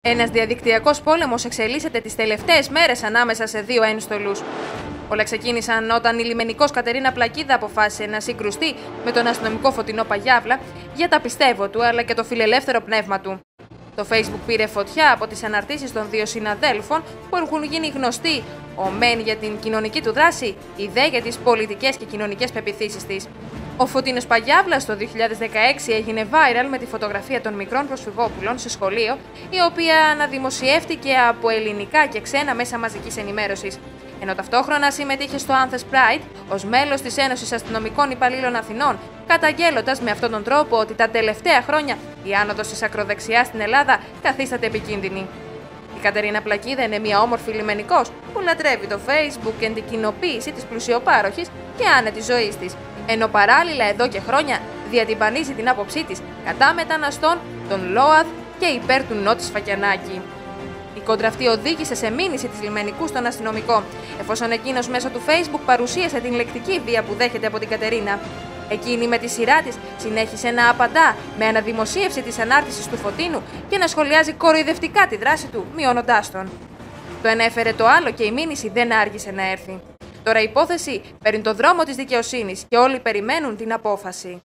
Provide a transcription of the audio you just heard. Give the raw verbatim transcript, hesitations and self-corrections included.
Ένας διαδικτυακός πόλεμος εξελίσσεται τις τελευταίες μέρες ανάμεσα σε δύο ένστολους. Όλα ξεκίνησαν όταν η λιμενικός Κατερίνα Πλακίδα αποφάσισε να συγκρουστεί με τον αστυνομικό Φωτεινό Παγιάβλα για τα πιστεύω του αλλά και το φιλελεύθερο πνεύμα του. Το Facebook πήρε φωτιά από τις αναρτήσεις των δύο συναδέλφων που έχουν γίνει γνωστοί, ο μεν για την κοινωνική του δράση, η δε για τις πολιτικές και κοινωνικές πεποιθήσεις της. Ο Φωτεινός Παγιάβλας το δύο χιλιάδες δεκαέξι έγινε viral με τη φωτογραφία των μικρών προσφυγόπουλων σε σχολείο, η οποία αναδημοσιεύτηκε από ελληνικά και ξένα μέσα μαζικής ενημέρωσης. Ενώ ταυτόχρονα συμμετείχε στο Anthems Pride ως μέλος της Ένωσης Αστυνομικών Υπαλλήλων Αθηνών, καταγγέλλοντας με αυτόν τον τρόπο ότι τα τελευταία χρόνια η άνοδος της ακροδεξιάς στην Ελλάδα καθίσταται επικίνδυνη. Η Κατερίνα Πλακίδα είναι μια όμορφη λιμενικός που λατρεύει το Facebook και την κοινοποίηση της πλουσιοπάροχης και άνετης ζωής της, ενώ παράλληλα εδώ και χρόνια διατυμπανίζει την άποψή της κατά μεταναστών, τον ΛΟΑΔ και υπέρ του Νότι Σφακιανάκη. Η κόντρα αυτή οδήγησε σε μήνυση της λιμενικού στον αστυνομικό, εφόσον εκείνος μέσω του Facebook παρουσίασε την λεκτική βία που δέχεται από την Κατερίνα. Εκείνη με τη σειρά της συνέχισε να απαντά με αναδημοσίευση της ανάρτησης του Φωτίνου και να σχολιάζει κοροϊδευτικά τη δράση του, μειώνοντάς τον. Το ένα έφερε το άλλο και η μήνυση δεν άργησε να έρθει. Τώρα η υπόθεση παίρνει το δρόμο της δικαιοσύνης και όλοι περιμένουν την απόφαση.